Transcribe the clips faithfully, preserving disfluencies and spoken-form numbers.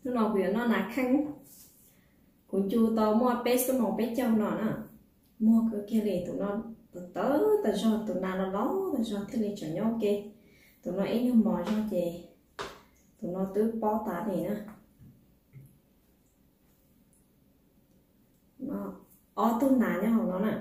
nó nó vì nó nạc khăn cũng chú tao mua bé số một bé châu nó nè mua cái kia này tụi nó tụi tớ tụi cho tụi nào nó ló tụi cho thế này cho nhau kia tụi nó ấy như mò cho chị tụi nó tứ bó tá này nè nó ó tụi nào nhá nó nè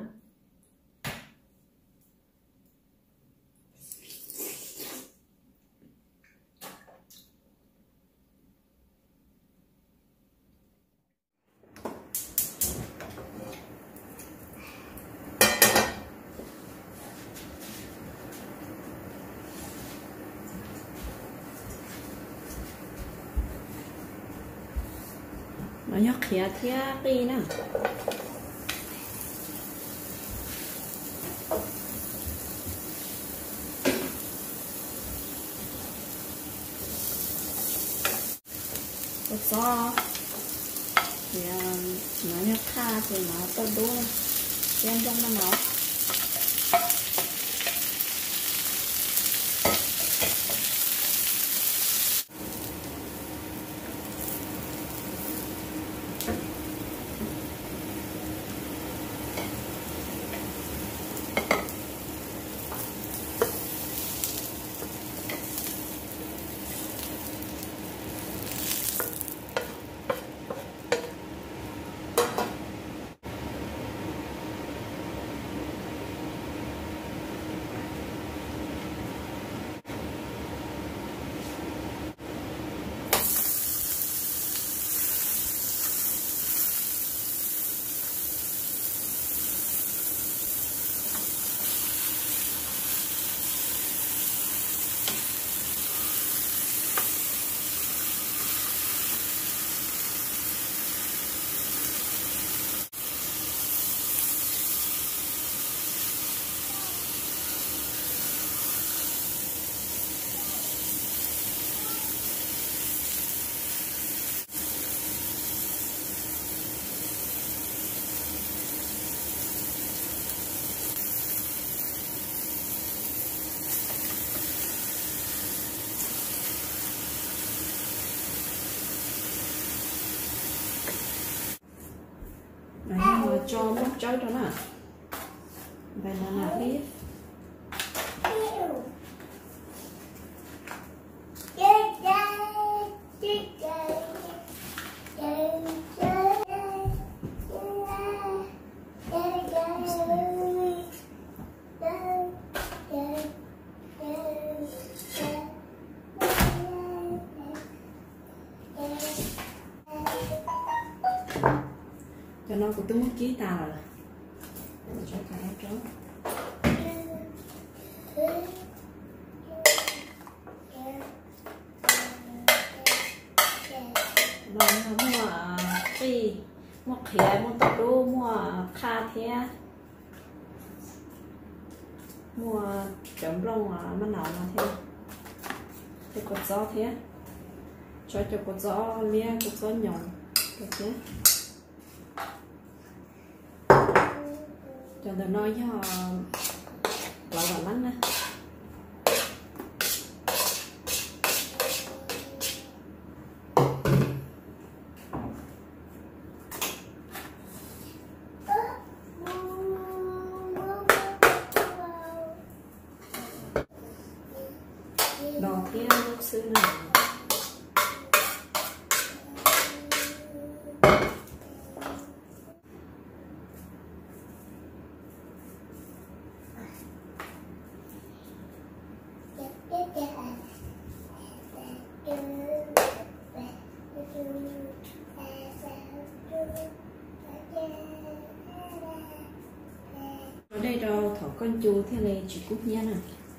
nó nhóc khía thía đi nè do thì nó nhóc tha thì nó to đuôi xem trong nó nó cho móc chơi cho nó vậy là nào đi cho nó cũng tính chí tao rồi cho cả nó trốn rồi nó mua cái mua khía mua tóc đu mua kha thế mua chấm rong à mà nào mà thế cái cột gió thế cho cho cột gió lia cột gió nhọn được nhé cho tụi nó cho lẩu vào lắm nè đò kia nước sư này ở đây đâu thỏ con chú thế này chỉ cút nha nè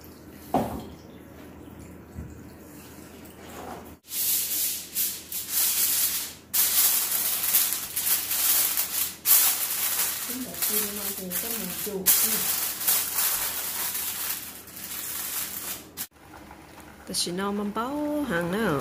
chúng ta xin mang từ con mình chú ta chỉ nó mắm báo hàng nữa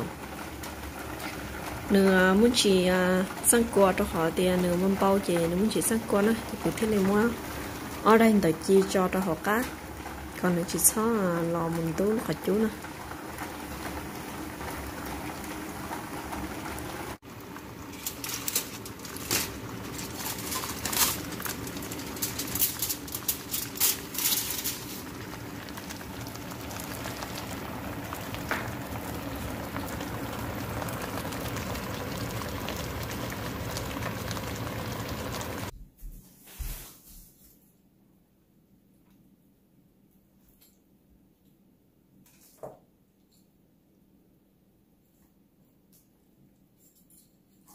nửa muốn chỉ sang qua cho họ tiền nửa mắm bao chỉ nửa muốn chỉ sang qua nữa thì cứ thế này mua ở đây người ta chia cho cho họ cá còn nữa chỉ xóa lò mình tú nó chú nè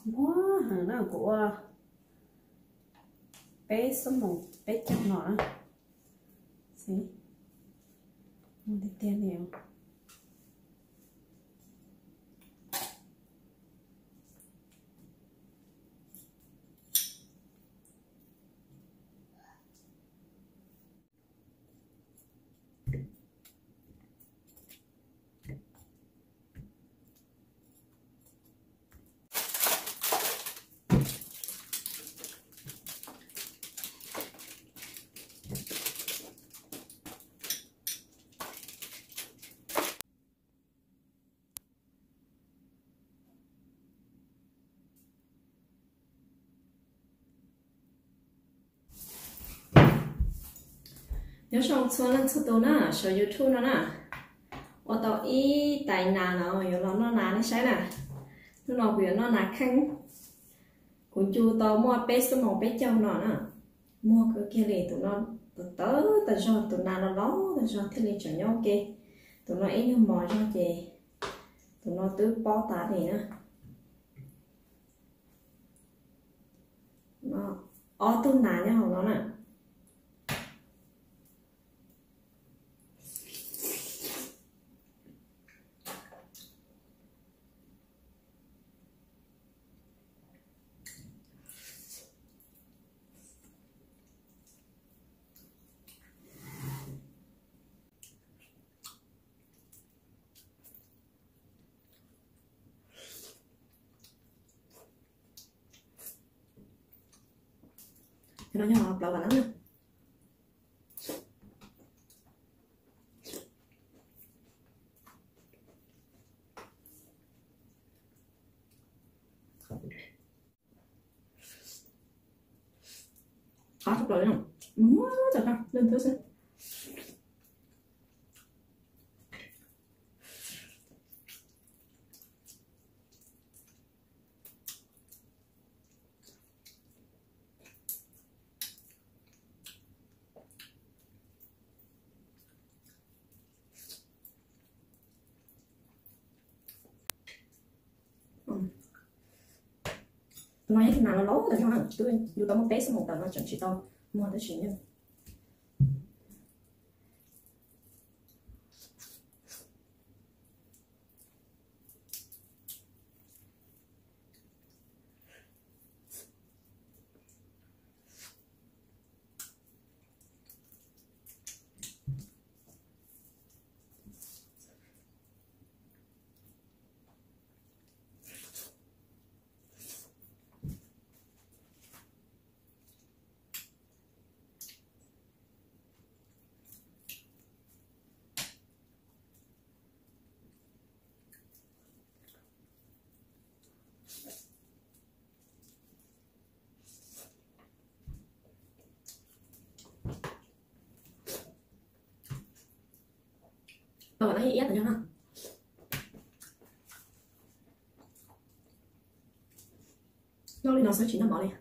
mua hàng nào của bé số một bé chậm nọ xí mua đi tiền nhiều nếu xong xuống lên số tôi nè số YouTube nó nè ở tàu y tại nhà nó ở nó nó nà nó sai nè nó nó biểu nó nà khăn cũng chú tàu mua bé số một bé châu nó nè mua cái kia này tụi nó tụi tớ tụi cho tụi nào nó ló tụi cho thế này cho nhau kia tụi nó ấy như mò cho chị tụi nó tứ bó tá này nè nó ở tụi nào nhá nó nè nó nhỏ lẩu lắm nè khó chụp rồi không muốn chặt ra lên thứ xem nói hết nào nó lố rồi cho tôi dù có một bé số một tầm nó chẳng chỉ to mua tới chuyện nhân ờ nó hết rồi cho nó nó lên nó sẽ chỉ nó bỏ đi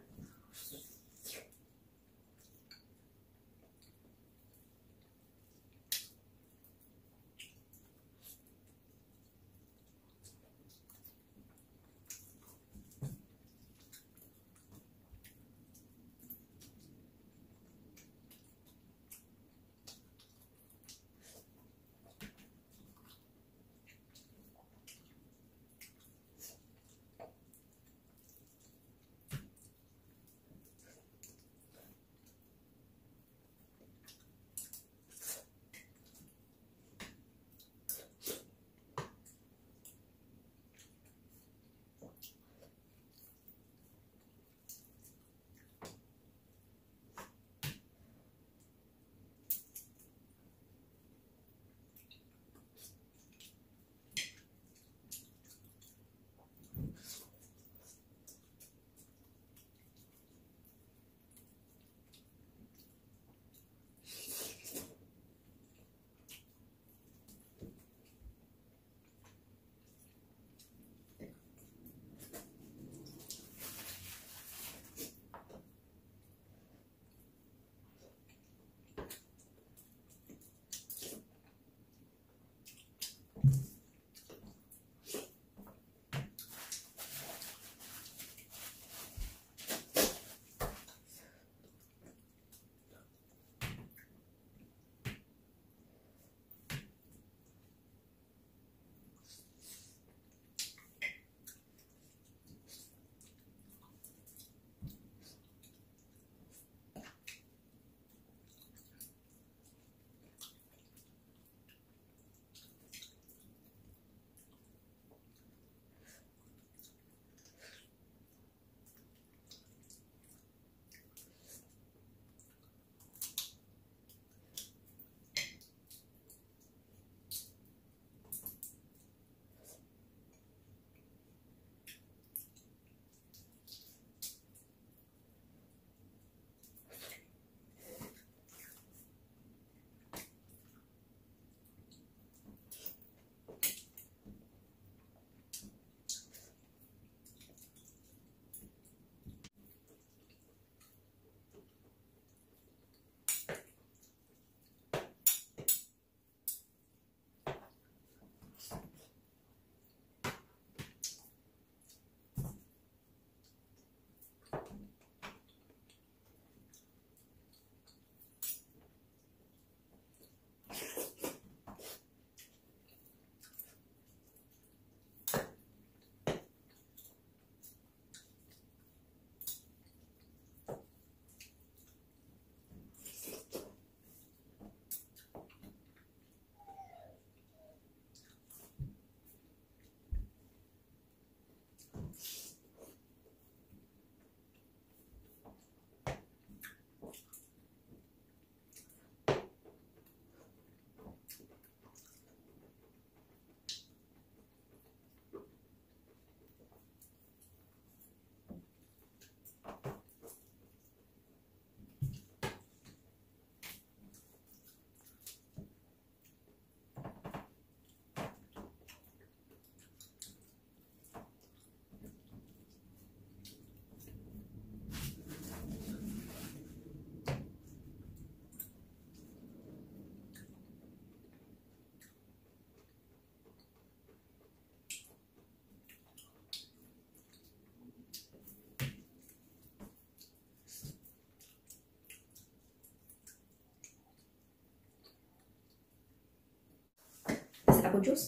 apple juice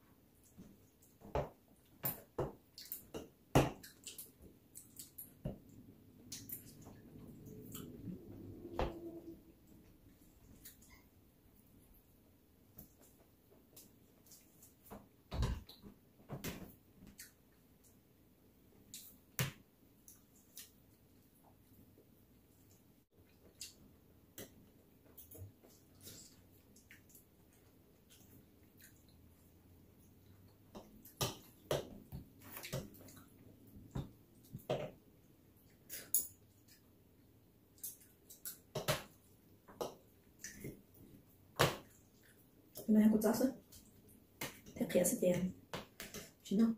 cái này có rau nữa thế kia sẽ tiền chín không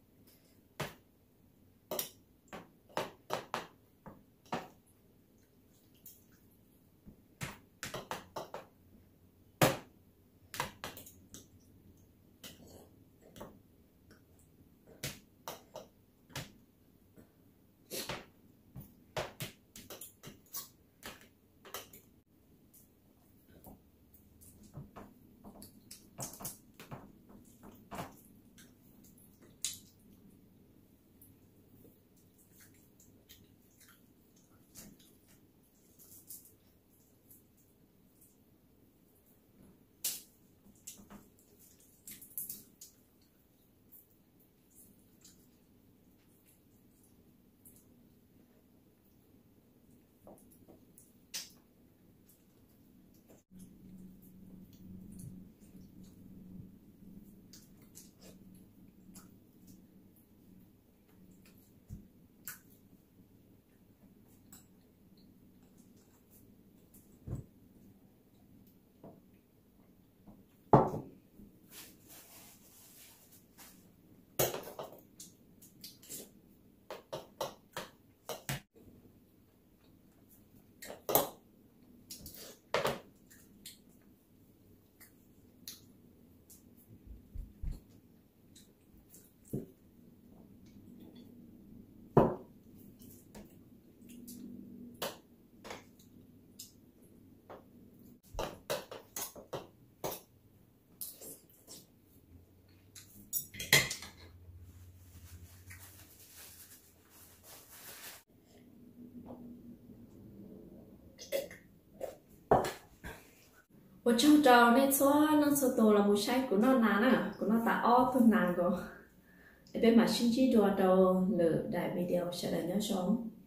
một trâu trâu nên số nó số tổ là một sai của nó nán à của nó ta o thôi nán rồi để bên mà xin chỉ đồ đầu lửa đại video sẽ là nhớ sống